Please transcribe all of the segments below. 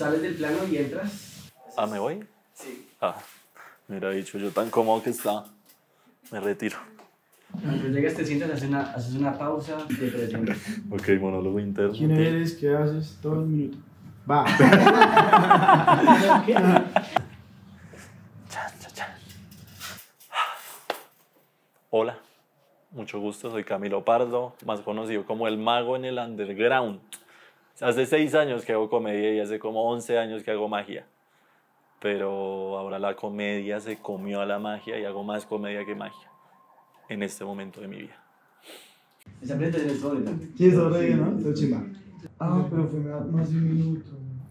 sales del plano y entras. Ah, ¿me voy? Sí. Ah, me hubiera dicho yo tan cómodo que está. Me retiro. Cuando llegas te sientas, haces una pausa, te presentas. Ok, monólogo interno. ¿Quién eres? ¿Qué haces? Todo el minuto. Va. Chan, chan, chan. Hola, mucho gusto, soy Camilo Pardo, más conocido como el mago en el underground. Hace 6 años que hago comedia y hace como 11 años que hago magia. Pero ahora la comedia se comió a la magia y hago más comedia que magia en este momento de mi vida. Esa presentación es sobre, ¿no? Sí, es sobre, ¿no? Está chimba. Ah, pero fue más de un minuto.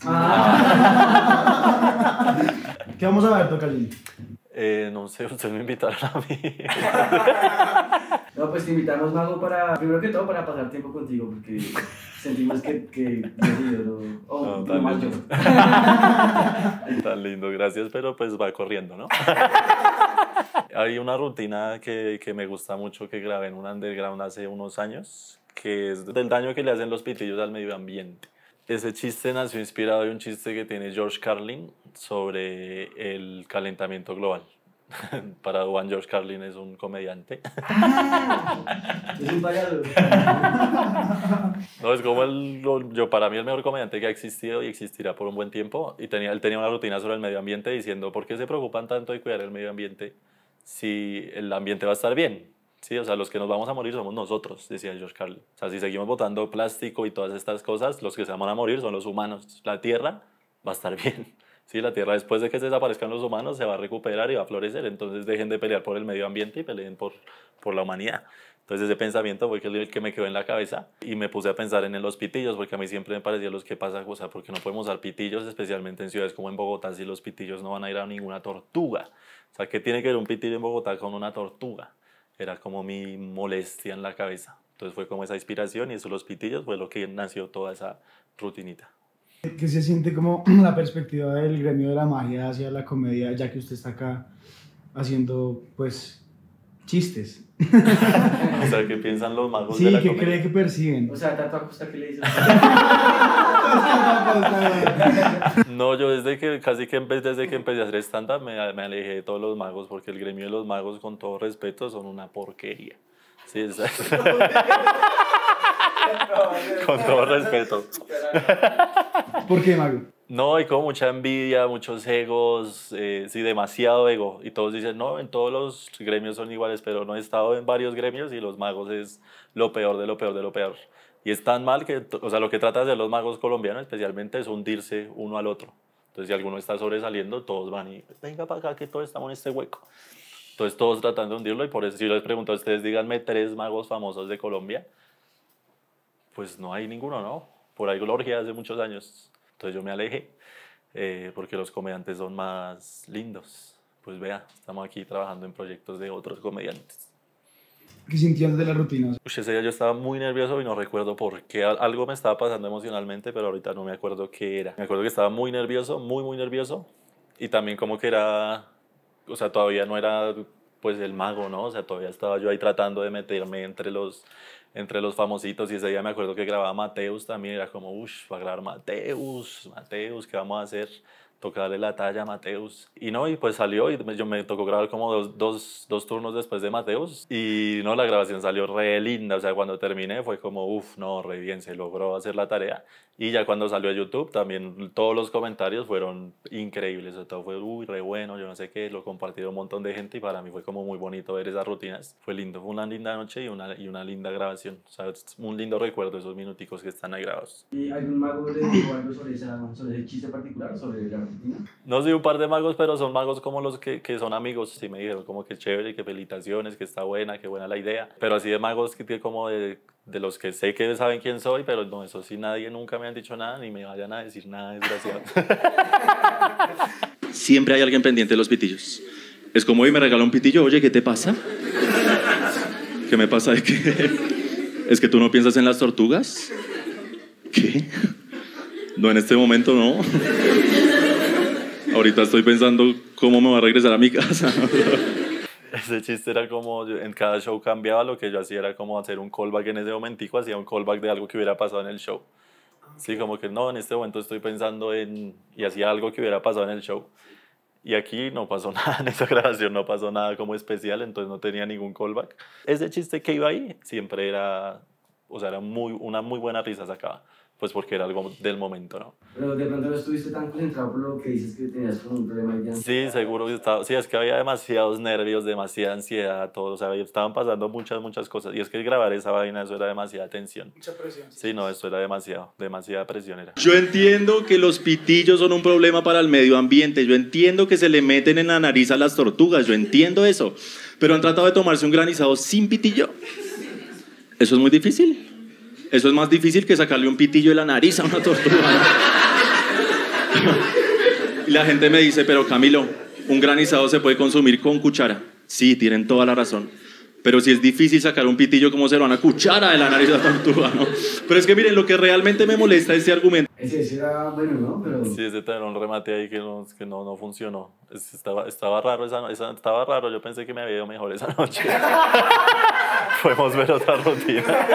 ¿Qué vamos a ver, Tocalín? No sé, ustedes me invitaron a mí. No, pues te invitamos, Mago, primero que todo para pasar tiempo contigo, porque sentimos que No, no más yo. Tan lindo, gracias, pero pues va corriendo, ¿no? Hay una rutina que me gusta mucho que grabé en un underground hace unos años, que es del daño que le hacen los pitillos al medio ambiente. Ese chiste nació inspirado de un chiste que tiene George Carlin sobre el calentamiento global. Para Juan, George Carlin es un comediante. Es un payaso. No, es como para mí el mejor comediante que ha existido y existirá por un buen tiempo. Y él tenía una rutina sobre el medio ambiente diciendo, ¿por qué se preocupan tanto de cuidar el medio ambiente si el ambiente va a estar bien? Sí, o sea, los que nos vamos a morir somos nosotros, decía George Carlin. O sea, si seguimos botando plástico y todas estas cosas, los que se van a morir son los humanos. La Tierra va a estar bien. Sí, la Tierra después de que se desaparezcan los humanos se va a recuperar y va a florecer. Entonces dejen de pelear por el medio ambiente y peleen por la humanidad. Entonces ese pensamiento fue el que me quedó en la cabeza y me puse a pensar en los pitillos, porque a mí siempre me parecía los que pasa, o sea, porque no podemos usar pitillos, especialmente en ciudades como en Bogotá, si los pitillos no van a ir a ninguna tortuga. O sea, ¿qué tiene que ver un pitillo en Bogotá con una tortuga? Era como mi molestia en la cabeza. Entonces fue como esa inspiración y eso, los pitillos, fue lo que nació toda esa rutinita. ¿Qué se siente como la perspectiva del gremio de la magia hacia la comedia, ya que usted está acá haciendo, pues, chistes? O sea, ¿qué piensan los magos de la Sí, ¿qué comedia? cree que perciben? O sea, Tato Acosta, ¿qué le dices? No, yo desde que empecé a hacer stand-up me alejé de todos los magos, porque el gremio de los magos, con todo respeto, son una porquería. Sí, exacto. Con todo respeto. ¿Por qué, Mago? No, hay como mucha envidia, muchos egos, sí, demasiado ego. Y todos dicen, no, en todos los gremios son iguales, pero no he estado en varios gremios y los magos es lo peor de lo peor de lo peor. Y es tan mal que, o sea, lo que tratan de hacer los magos colombianos especialmente es hundirse uno al otro. Entonces, si alguno está sobresaliendo, todos van y, venga para acá que todos estamos en este hueco. Entonces, todos tratando de hundirlo y por eso, si yo les pregunto a ustedes, díganme 3 magos famosos de Colombia, pues no hay ninguno, ¿no? Por ahí Gloria hace muchos años. Entonces yo me alejé porque los comediantes son más lindos. Pues vea, estamos aquí trabajando en proyectos de otros comediantes. ¿Qué sintió de la rutina? Ese día yo estaba muy nervioso y no recuerdo por qué. Algo me estaba pasando emocionalmente, pero ahorita no me acuerdo qué era. Me acuerdo que estaba muy nervioso, muy nervioso. Y también como que era, o sea, todavía no era pues el mago, ¿no? O sea, todavía estaba yo ahí tratando de meterme entre los famositos. Y ese día me acuerdo que grababa Mateus también. Era como, uff, va a grabar Mateus, ¿qué vamos a hacer? Toca darle la talla a Mateus. Y no, y pues salió y yo me tocó grabar como dos turnos después de Mateus. Y no, la grabación salió re linda. O sea, cuando terminé fue como, uff, no, re bien, se logró hacer la tarea. Y ya cuando salió a YouTube también todos los comentarios fueron increíbles. O sea, todo fue, uy, re bueno, yo no sé qué. Lo compartieron un montón de gente y para mí fue como muy bonito ver esas rutinas. Fue lindo, fue una linda noche y una linda grabación. O sea, es un lindo recuerdo esos minuticos que están ahí grabados. ¿Y algún mago le dijo algo sobre ese chiste particular, sobre la rutina? No sé, un par de magos, pero son magos como los que son amigos. Sí me dijeron como que chévere, que felicitaciones, que está buena, que buena la idea. Pero así de magos que como de los que sé que saben quién soy, pero no, eso sí, nadie nunca me han dicho nada, ni me vayan a decir nada, desgraciado. Siempre hay alguien pendiente de los pitillos. Es como hoy me regaló un pitillo, oye, ¿qué te pasa? ¿Qué me pasa? ¿Es que tú no piensas en las tortugas? ¿Qué? No, en este momento no. Ahorita estoy pensando cómo me voy a regresar a mi casa. Ese chiste era como, en cada show cambiaba, lo que yo hacía era como hacer un callback en ese momentico, hacía un callback de algo que hubiera pasado en el show. Sí, como que no, en este momento estoy pensando en... Y hacía algo que hubiera pasado en el show. Y aquí no pasó nada, en esa grabación no pasó nada como especial, entonces no tenía ningún callback. Ese chiste que iba ahí siempre era, o sea, era una muy buena risa sacada, pues porque era algo del momento, ¿no? Pero de pronto no estuviste tan concentrado por lo que dices que tenías como un problema ahí de ansiedad. Sí, seguro que estaba, sí, es que había demasiados nervios, demasiada ansiedad, todo, o sea, estaban pasando muchas cosas, y es que grabar esa vaina, eso era demasiada tensión. Mucha presión. Sí, no, eso era demasiada presión era. Yo entiendo que los pitillos son un problema para el medio ambiente, yo entiendo que se le meten en la nariz a las tortugas, yo entiendo eso, pero han tratado de tomarse un granizado sin pitillo. Eso es muy difícil. Eso es más difícil que sacarle un pitillo de la nariz a una tortuga. Y la gente me dice, pero Camilo, un granizado se puede consumir con cuchara. Sí, tienen toda la razón. Pero si es difícil sacar un pitillo, ¿cómo se lo van a cuchara de la nariz a la tortuga, no? Pero es que miren, lo que realmente me molesta es este argumento. Ese era bueno, ¿no? Pero... Sí, ese tenía un remate ahí que no funcionó. Estaba raro, estaba raro, yo pensé que me había ido mejor esa noche. Podemos ver otra rutina.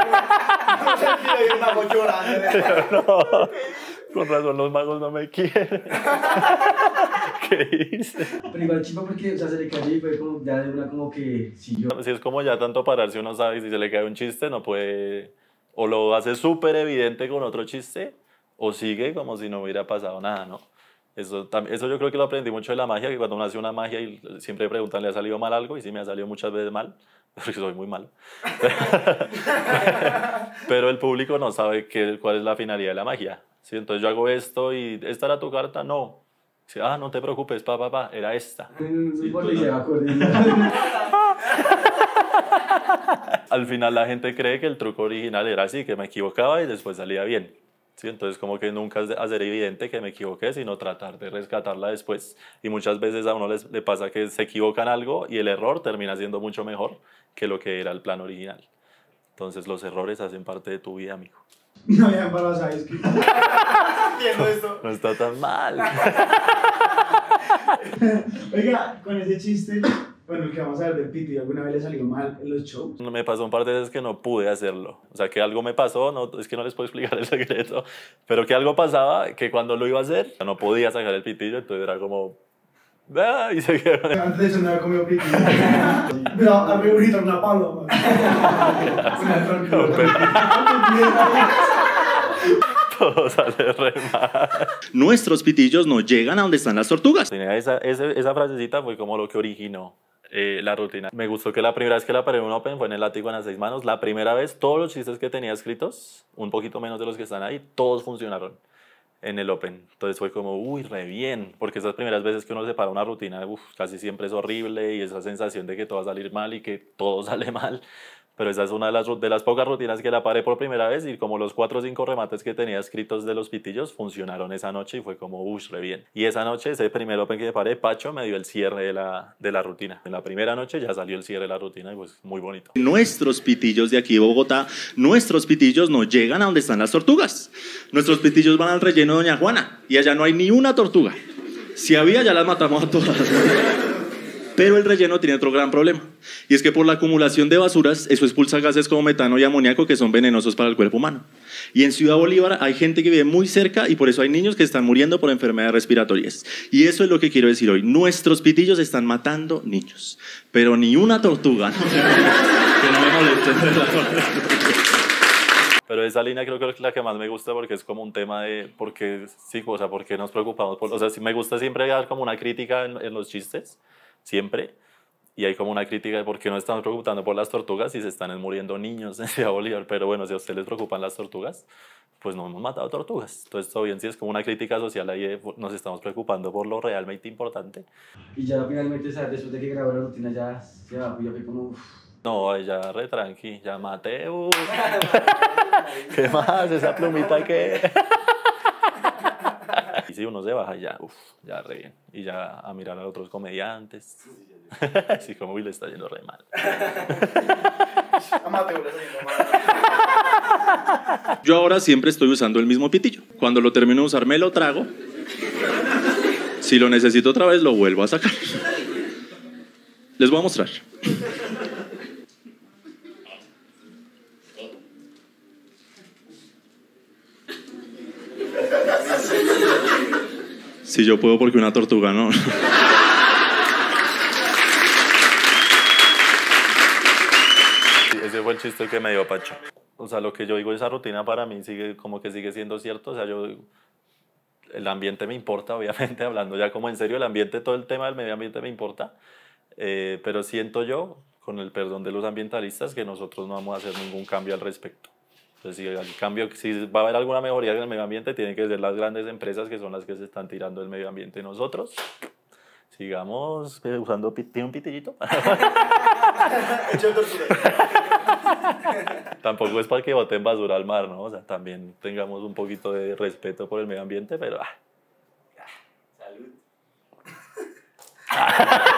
No, con razón los magos no me quieren. ¿Qué hice? Pero igual chipa porque, o sea, se le cayó y fue como, ya de una como que siguió. Si es como ya tanto pararse, uno sabe que si se le cae un chiste, no puede... O lo hace súper evidente con otro chiste, o sigue como si no hubiera pasado nada, ¿no? Eso yo creo que lo aprendí mucho de la magia, que cuando uno hace una magia y siempre preguntan, ¿le ha salido mal algo? Y sí, me ha salido muchas veces mal, porque soy muy malo. Pero el público no sabe cuál es la finalidad de la magia. ¿Sí? Entonces yo hago esto y ¿esta era tu carta? No. Sí, no te preocupes, era esta. Al final la gente cree que el truco original era así, que me equivocaba y después salía bien. ¿Sí? Entonces como que nunca es hacer evidente que me equivoqué, sino tratar de rescatarla después. Y muchas veces a uno le pasa que se equivocan algo y el error termina siendo mucho mejor que lo que era el plan original. Entonces los errores hacen parte de tu vida, amigo. No, ya para ¿sabes qué? Entiendo esto. No está tan mal. Oiga, con ese chiste, bueno, el que vamos a ver del pito, ¿y alguna vez le salió mal en los shows? Me pasó un par de veces que no pude hacerlo. O sea, que algo me pasó, no, es que no les puedo explicar el secreto, pero que algo pasaba que cuando lo iba a hacer, no podía sacar el pitillo, entonces era como... y se quedó. Antes de eso no había comido pito. Pero a mí ahorita una paloma. Todo sale re mal. Nuestros pitillos no llegan a donde están las tortugas. Esa frasecita fue como lo que originó la rutina. Me gustó que la primera vez que la paré en un open fue en el látigo en las 6 manos. La primera vez, todos los chistes que tenía escritos, un poquito menos de los que están ahí, todos funcionaron en el open. Entonces fue como, uy, re bien, porque esas primeras veces que uno se para una rutina, casi siempre es horrible y esa sensación de que todo va a salir mal y que todo sale mal. Pero esa es una de las pocas rutinas que la paré por primera vez y como los 4 o 5 remates que tenía escritos de los pitillos funcionaron esa noche y fue como, uy, re bien. Y esa noche, ese primer open que paré, Pacho me dio el cierre de la rutina. En la primera noche ya salió el cierre de la rutina y pues muy bonito. Nuestros pitillos de aquí de Bogotá, nuestros pitillos no llegan a donde están las tortugas. Nuestros pitillos van al relleno de Doña Juana y allá no hay ni una tortuga. Si había, ya las matamos a todas. Pero el relleno tiene otro gran problema, y es que por la acumulación de basuras, eso expulsa gases como metano y amoníaco que son venenosos para el cuerpo humano. Y en Ciudad Bolívar hay gente que vive muy cerca y por eso hay niños que están muriendo por enfermedades respiratorias. Y eso es lo que quiero decir hoy. Nuestros pitillos están matando niños, pero ni una tortuga. ¿No? Que no me molesten. Pero esa línea creo que es la que más me gusta porque es como un tema de, porque sí, o sea, porque nos preocupamos por, o sea, sí me gusta siempre dar como una crítica en los chistes, siempre, y hay como una crítica de por qué no estamos preocupando por las tortugas y se están muriendo niños en Ciudad Bolívar, pero bueno, si a ustedes les preocupan las tortugas, pues no hemos matado tortugas, entonces todo bien, sí es como una crítica social ahí, nos estamos preocupando por lo realmente importante. Y ya finalmente, o sea, después de que grabó la rutina ya se va, ya fue como... No, ya re tranqui, ya maté, ¿qué más? Esa plumita que... Y si uno se baja ya, ya re bien. Y ya a mirar a otros comediantes. Sí, como le está yendo re mal. Yo ahora siempre estoy usando el mismo pitillo. Cuando lo termino de usar me lo trago. Si lo necesito otra vez lo vuelvo a sacar. Les voy a mostrar. Si yo puedo, porque una tortuga no. Ese fue el chiste que me dio Pacho. O sea, lo que yo digo, esa rutina para mí sigue siendo cierto. O sea, el ambiente me importa, obviamente, hablando ya como en serio, el ambiente, todo el tema del medio ambiente me importa. Pero siento yo, con el perdón de los ambientalistas, que nosotros no vamos a hacer ningún cambio al respecto. Entonces, si va a haber alguna mejoría en el medio ambiente, tienen que ser las grandes empresas que son las que se están tirando el medio ambiente. Nosotros sigamos usando ¿tiene un pitillito? Tampoco es para que boten basura al mar, ¿no? O sea, también tengamos un poquito de respeto por el medio ambiente, pero... Salud.